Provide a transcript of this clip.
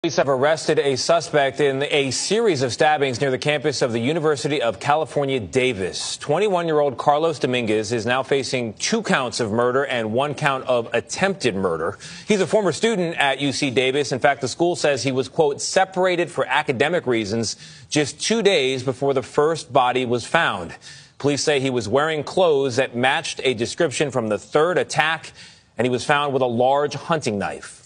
Police have arrested a suspect in a series of stabbings near the campus of the University of California, Davis. 21-year-old Carlos Dominguez is now facing 2 counts of murder and 1 count of attempted murder. He's a former student at UC Davis. In fact, the school says he was, quote, separated for academic reasons just 2 days before the first body was found. Police say he was wearing clothes that matched a description from the third attack, and he was found with a large hunting knife.